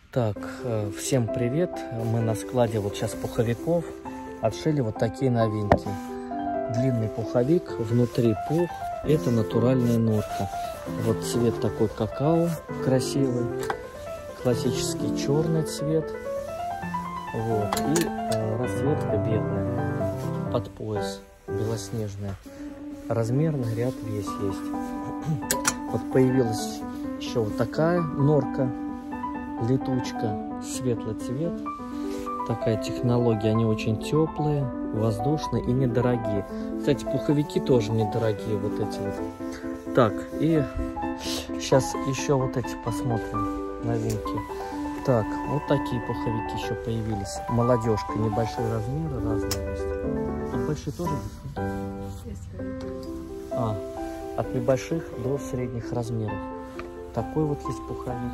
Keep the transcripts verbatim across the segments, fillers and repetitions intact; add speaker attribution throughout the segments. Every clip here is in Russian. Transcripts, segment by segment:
Speaker 1: Так, всем привет! Мы на складе вот сейчас пуховиков отшили вот такие новинки. Длинный пуховик, внутри пух, это натуральная норка. Вот цвет такой какао красивый, классический черный цвет. Вот, и э, расцветка белая, под пояс, белоснежная. Размерный ряд весь есть. Вот появилась еще вот такая норка. Летучка, светлый цвет. Такая технология, они очень теплые, воздушные и недорогие. Кстати, пуховики тоже недорогие, вот эти вот. Так, и сейчас еще вот эти посмотрим, новинки. Так, вот такие пуховики еще появились. Молодежка, небольшие размеры, разные есть. Тут большие тоже есть? А, от небольших до средних размеров. Такой вот есть пуховик.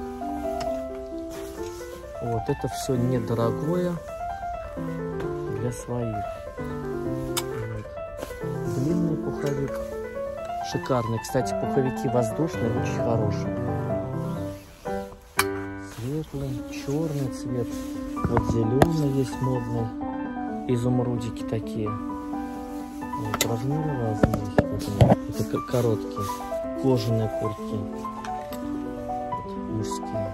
Speaker 1: Вот это все недорогое для своих. Вот. Длинный пуховик. Шикарный. Кстати, пуховики воздушные, очень хорошие. Светлый, черный цвет. Вот зеленый есть модный. Изумрудики такие. Вот, размеры разные. Вот, это короткие. Кожаные куртки. Вот, мужские.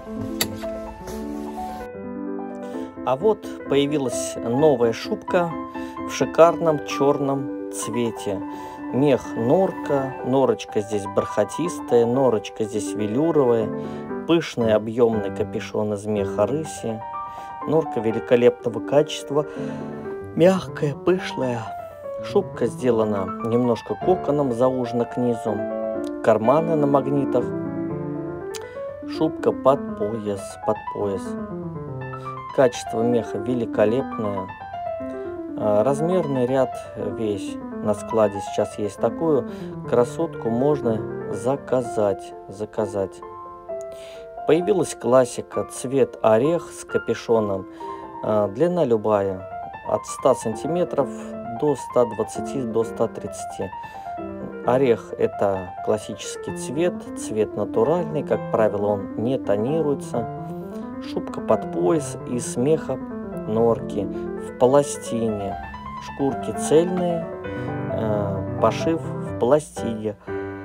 Speaker 1: А вот появилась новая шубка в шикарном черном цвете. Мех норка, норочка здесь бархатистая, норочка здесь велюровая, пышный объемный капюшон из меха рыси. Норка великолепного качества, мягкая, пышная. Шубка сделана немножко коконом, заужена к низу, карманы на магнитах. Шубка под пояс, под пояс. Качество меха великолепное. Размерный ряд весь на складе сейчас есть. Такую красотку можно заказать. заказать. Появилась классика. Цвет орех с капюшоном. Длина любая. От ста сантиметров до ста двадцати, до ста тридцати. Орех — это классический цвет. Цвет натуральный. Как правило, он не тонируется. Шубка под пояс из меха норки в пластине. Шкурки цельные, э, пошив в пластине.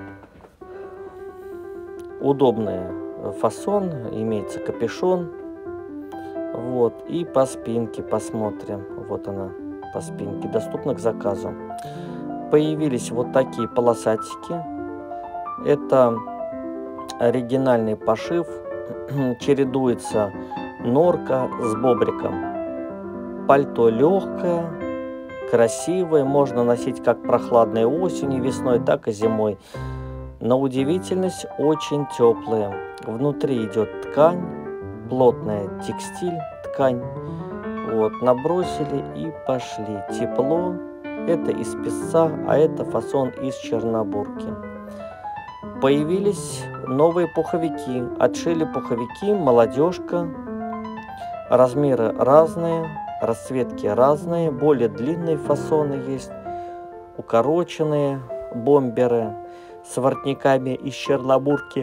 Speaker 1: Удобный фасон, имеется капюшон. Вот, и по спинке посмотрим. Вот она по спинке, доступна к заказу. Появились вот такие полосатики. Это оригинальный пошив. Чередуется норка с бобриком. Пальто легкое, красивое, можно носить как прохладной осенью, весной, так и зимой. На удивительность очень теплые. Внутри идет ткань, плотная текстиль, ткань. Вот, набросили и пошли. Тепло. Это из песца, а это фасон из чернобурки. Появились новые пуховики. Отшили пуховики, молодежка. Размеры разные, расцветки разные. Более длинные фасоны есть. Укороченные бомберы с воротниками из чернобурки.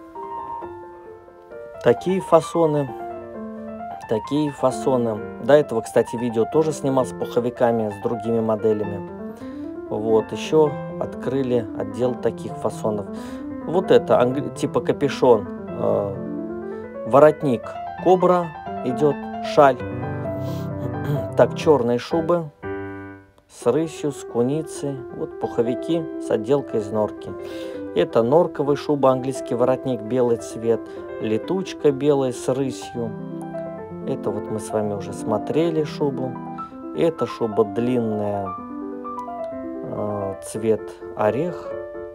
Speaker 1: Такие фасоны. Такие фасоны. До этого, кстати, видео тоже снимал с пуховиками, с другими моделями. Вот, еще открыли отдел таких фасонов. Вот это, типа капюшон, э, воротник кобра идет, шаль. Так, черные шубы с рысью, с куницей. Вот пуховики с отделкой из норки. Это норковая шуба, английский воротник, белый цвет. Летучка белая с рысью. Это вот мы с вами уже смотрели шубу. Это шуба длинная, э, цвет орех.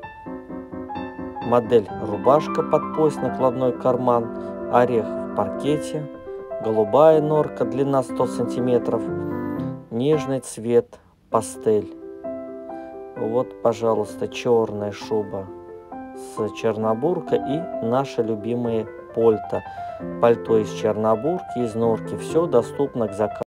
Speaker 1: Модель рубашка под пояс, накладной карман. Орех в паркете. Голубая норка, длина сто сантиметров. Нежный цвет пастель. Вот, пожалуйста, черная шуба с чернобуркой и наши любимые пальто. Пальто из чернобурки, из норки. Все доступно к заказу.